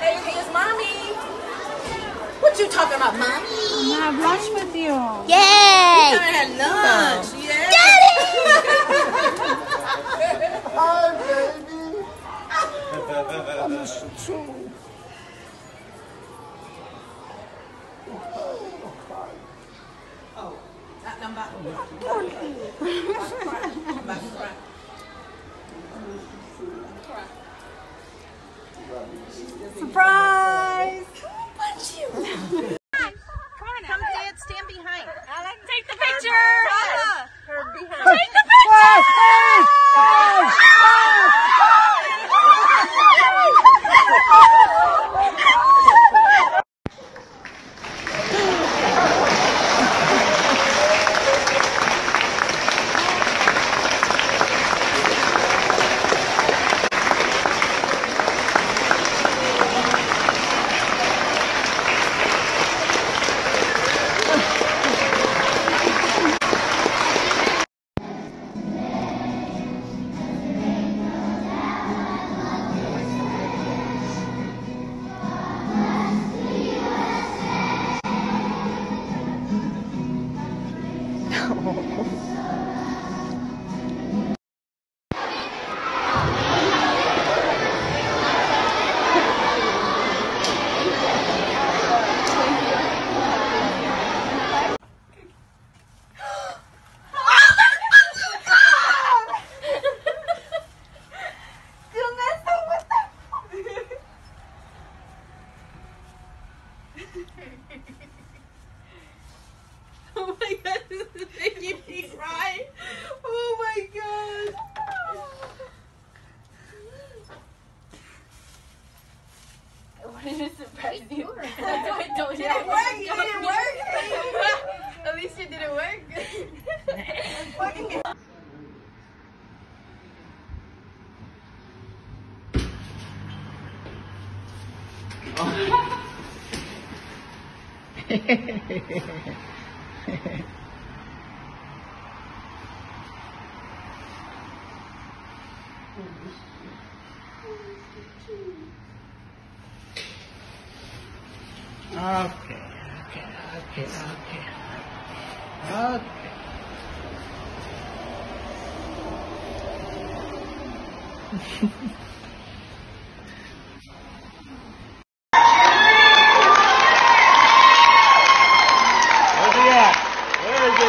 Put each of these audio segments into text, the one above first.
Here's mommy. What you talking about, mommy? I have lunch with you. Yay! You gonna have lunch, yeah? Daddy! Hi, baby. I miss you too. Oh, I'm about to cry. Surprise! Come, Dad, stand behind. Take the picture! Her behind. Take the picture! Oh my god, this is making me cry. Oh my god. I wanted to surprise you. That's why I told you. Did it work? Did it work? At least it didn't work. Okay. Where's he at? Where is he?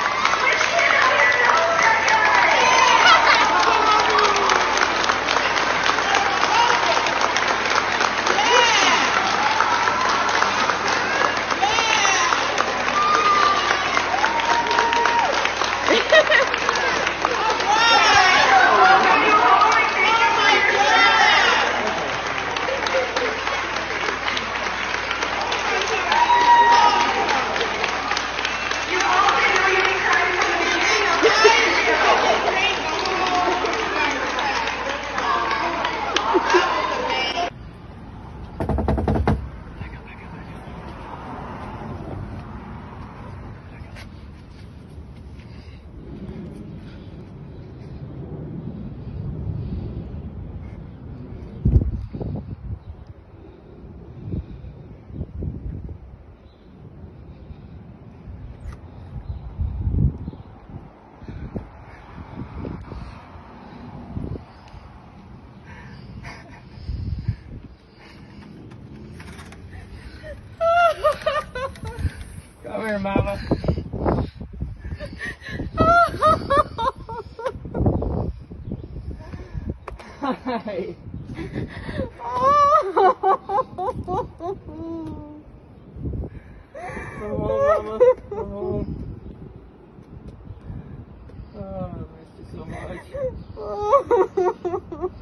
Come here, Mama. Hi. Come on, Mama. Come on. Oh, I missed you so much.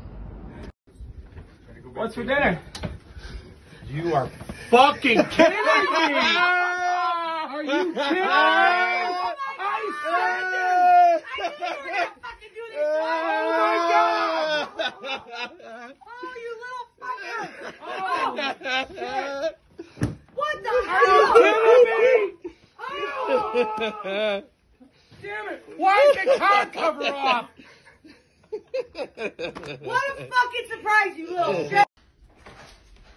What's for dinner? You are fucking kidding me! Are you kidding me? I said this! I knew you were gonna fucking do this! Oh my god! Oh, you little fucker! Oh, shit! What the hell? Are you kidding me? Oh! Damn it! Why is the car cover off? What a fucking surprise, you little shit!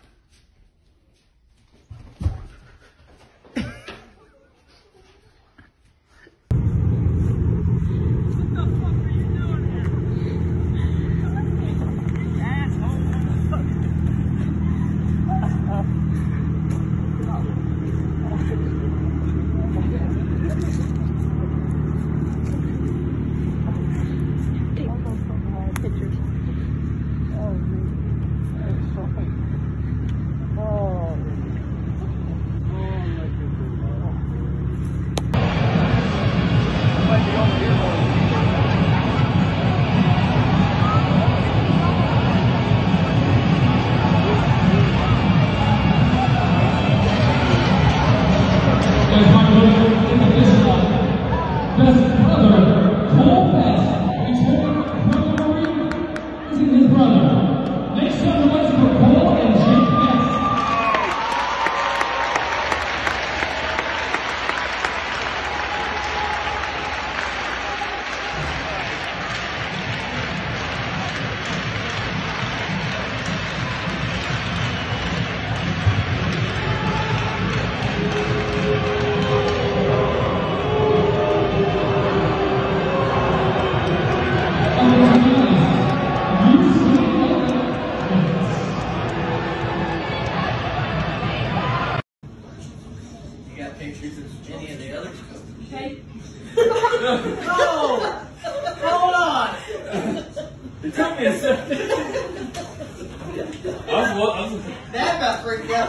Dad got freaked out.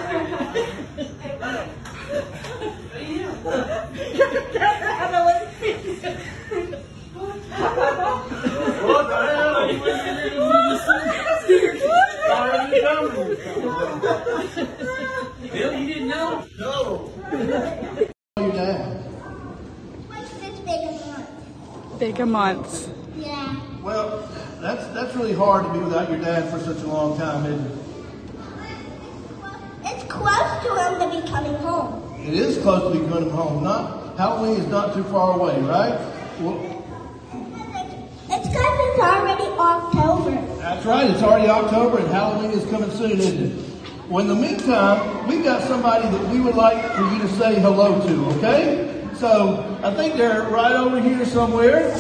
What the hell? Bill, you didn't know? No. Your dad. What's this big amount? Big a month. Yeah. Well, that's really hard to be without your dad for such a long time, isn't it? It's close to him to be coming home. It is close to be coming home. Halloween is not too far away, right? Well, It's because it's already October. that's right. It's already October, and Halloween is coming soon, isn't it? Well, in the meantime, we've got somebody that we would like for you to say hello to, okay? So, I think they're right over here somewhere.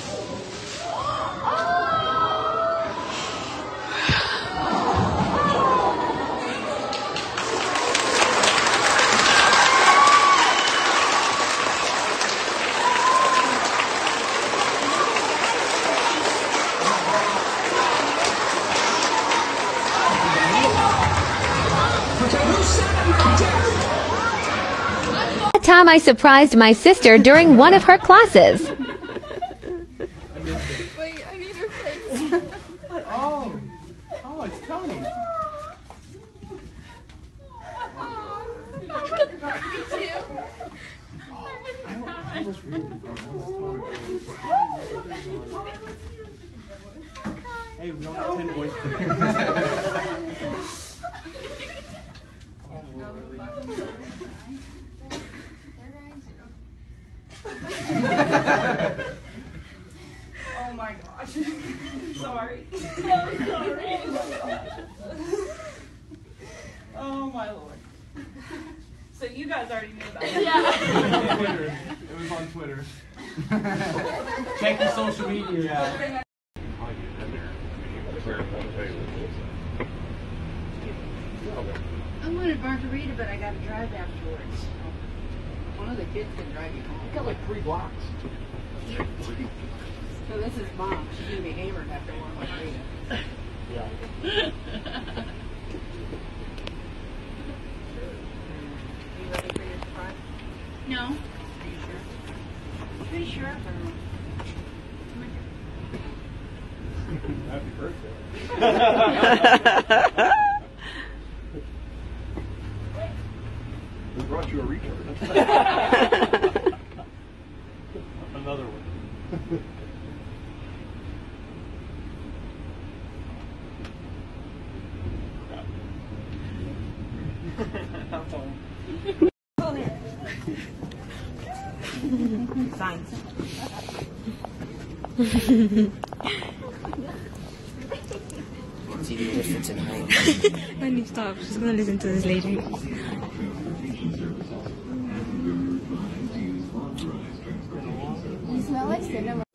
That time I surprised my sister during one of her classes. Wait, I need her face. Oh, it's Tony. Hey, we don't have 10 boys. Oh my gosh. Sorry. So sorry. Oh my lord. So you guys already knew about it. Yeah. Twitter. It was on Twitter. Check the social media out. I wanted margarita, but I got to drive afterwards. One of the kids can drive you home. I got like 3 blocks. So this is Mom. She's going to be hammered after one margarita. Yeah. You ready for your surprise? No. Are you sure? Pretty sure. Happy birthday. We brought you a retard. Another one. Signs. See the difference in height. Let me stop. She's going to listen to this later. You smell like cinnamon.